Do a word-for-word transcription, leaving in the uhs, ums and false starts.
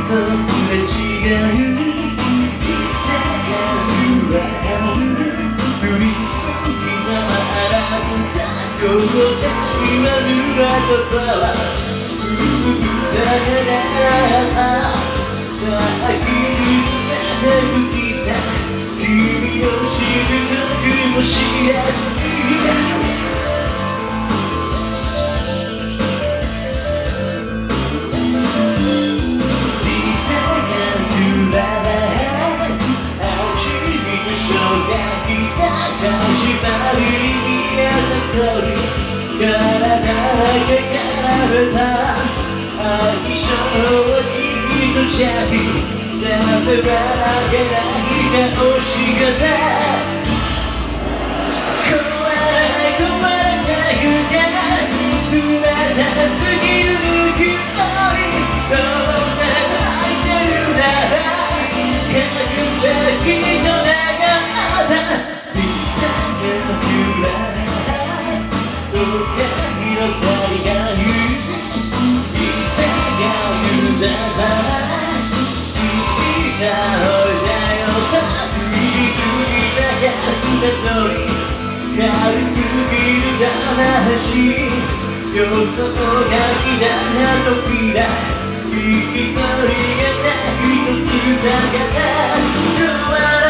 とすれ違う小さな不安振り向きざまあらぶたここだ今ぬらとさらだからさあ切り捨てて吹きた君のしぶとくも知らずに体がけかられた愛情は君とジャビだせばけない顔しがた壊れ壊れたくから冷たすぎるぬくもりどうせ愛してるなら書くべきと願った小さな空どうか広がりが言う小さが言うなら君がおいだよさ次々なやつのり軽すぎる話よそとがきだな時だ一人がな一つだけだ